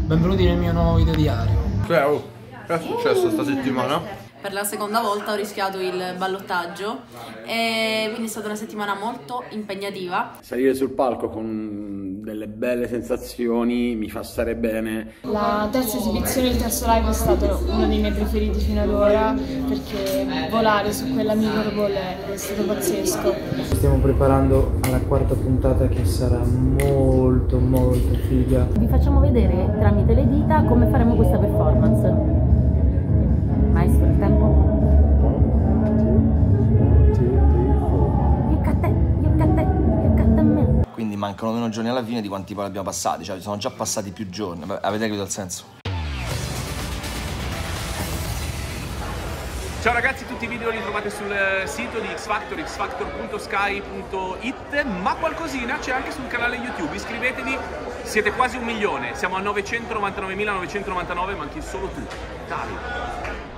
benvenuti nel mio nuovo video diario. Che è successo sta settimana? Per la seconda volta ho rischiato il ballottaggio e quindi è stata una settimana molto impegnativa. Salire sul palco con delle belle sensazioni mi fa stare bene. La terza esibizione, il terzo live è stato uno dei miei preferiti fino ad ora perché volare su quella Mirror Ball è stato pazzesco. Stiamo preparando alla quarta puntata che sarà molto figa. Vi facciamo vedere tramite le dita come faremo questa performance. Maestro, il tempo. You got me. Quindi mancano meno giorni alla fine di quanti poi abbiamo passati, cioè sono già passati più giorni. Avete capito il senso? Ciao ragazzi, tutti i video li trovate sul sito di X Factor, xfactor.sky.it, ma qualcosina c'è anche sul canale YouTube, iscrivetevi, siete quasi 1 milione, siamo a 999.999, manchi solo tu, dai!